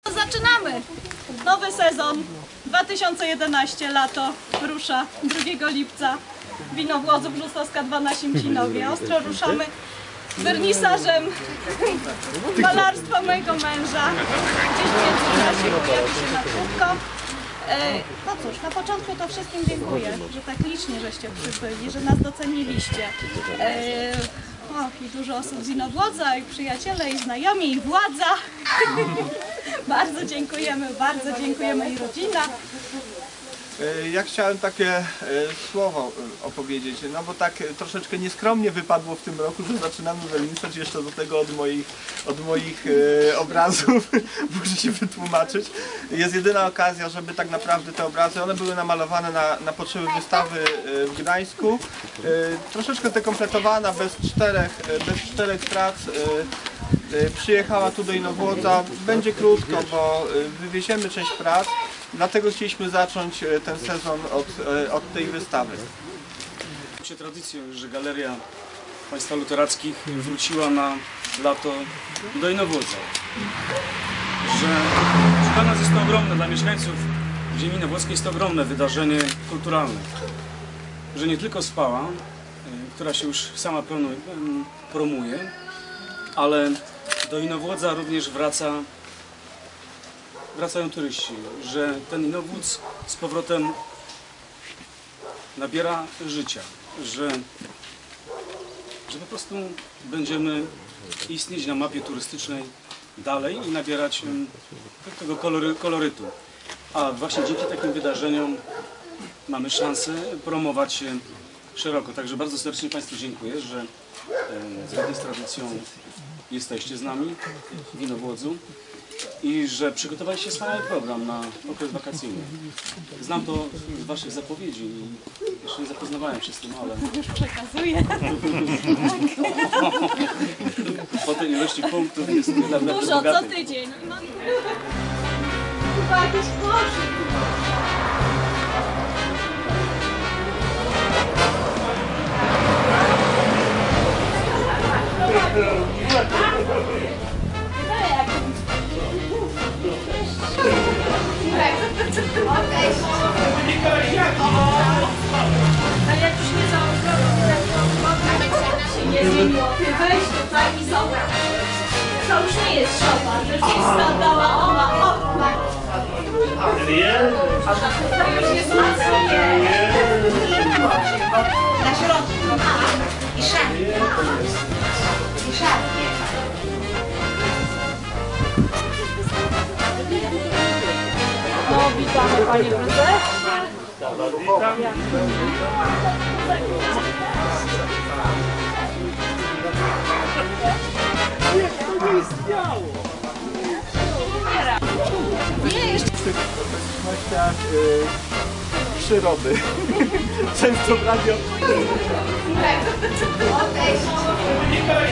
Zaczynamy! Nowy sezon 2011, lato rusza 2 lipca. Wino Włodzu Brzustowska 2 na Siemcinowie. Ostro ruszamy wernisażem malarstwa mojego męża. Gdzieś w międzyczasie pojawi się na krótko. No cóż, na początku to wszystkim dziękuję, że tak licznie żeście przybyli, że nas doceniliście. I dużo osób z Inowłodza, i przyjaciele, i znajomi, i władza. Bardzo dziękujemy i rodzina. Ja chciałem takie słowo opowiedzieć, no bo tak troszeczkę nieskromnie wypadło w tym roku, że zaczynamy wernisaż jeszcze do tego od moich obrazów, muszę się wytłumaczyć. Jest jedyna okazja, żeby tak naprawdę te obrazy, one były namalowane na potrzeby wystawy w Gdańsku. Troszeczkę dekompletowana, bez czterech prac. Przyjechała tu do Inowłodza, będzie krótko, bo wywieziemy część prac, dlatego chcieliśmy zacząć ten sezon od tej wystawy. Się tradycją, że Galeria Państwa Luterackich wróciła na lato do Inowłodza. Że dla nas jest to ogromne, dla mieszkańców ziemi inowłockiej jest to ogromne wydarzenie kulturalne. Że nie tylko Spała, która się już sama promuje, ale do Inowłodza również wracają turyści, że ten Inowłódz z powrotem nabiera życia, że po prostu będziemy istnieć na mapie turystycznej dalej i nabierać tego kolorytu. A właśnie dzięki takim wydarzeniom mamy szansę promować się szeroko. Także bardzo serdecznie Państwu dziękuję, że zgodnie z tradycją jesteście z nami w Inowłodzu i że przygotowaliście wspaniały program na okres wakacyjny. Znam to z Waszych zapowiedzi i jeszcze nie zapoznawałem się z tym, ale... Już przekazuję. Po tej ilości punktów jest naprawdę Dużo, bogaty. co tydzień. No, chyba jakiś koszyk. Ale jak już nie nie zmieniło. Weź tutaj i zobacz. To już nie jest szopa, że już jest standała ona. To już jest mocno. Na środku. I szarpnie. I szarpnie. No, witamy Panie Prezesie. Nie, jeszcze w tych okolicznościach przyrody. Często w radio...